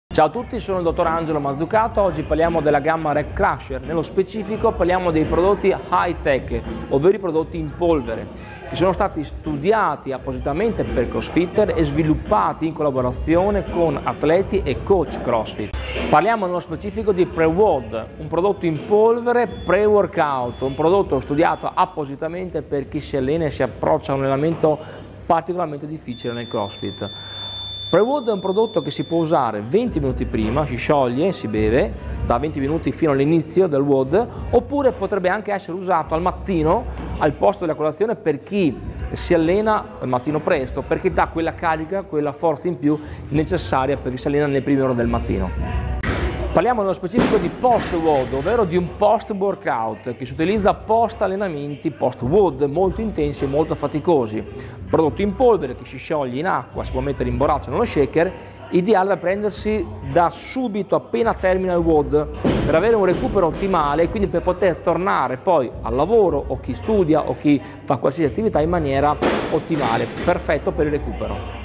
Ciao a tutti, sono il dottor Angelo Mazzucato. Oggi parliamo della gamma Rec Crusher. Nello specifico parliamo dei prodotti high tech, ovvero i prodotti in polvere, che sono stati studiati appositamente per crossfitter e sviluppati in collaborazione con atleti e coach CrossFit. Parliamo nello specifico di Pre-WOD, un prodotto in polvere pre-workout, un prodotto studiato appositamente per chi si allena e si approccia a un allenamento particolarmente difficile nel CrossFit. Pre-WOD è un prodotto che si può usare 20 minuti prima, si scioglie, si beve da 20 minuti fino all'inizio del WOD, oppure potrebbe anche essere usato al mattino al posto della colazione per chi si allena al mattino presto, perché dà quella carica, quella forza in più necessaria per chi si allena nelle prime ore del mattino. Parliamo nello specifico di post-WOD, ovvero di un post-workout che si utilizza post allenamenti post-WOD molto intensi e molto faticosi. Prodotto in polvere che si scioglie in acqua, si può mettere in borraccia nello shaker, ideale da prendersi da subito appena termina il WOD per avere un recupero ottimale e quindi per poter tornare poi al lavoro o chi studia o chi fa qualsiasi attività in maniera ottimale, perfetto per il recupero.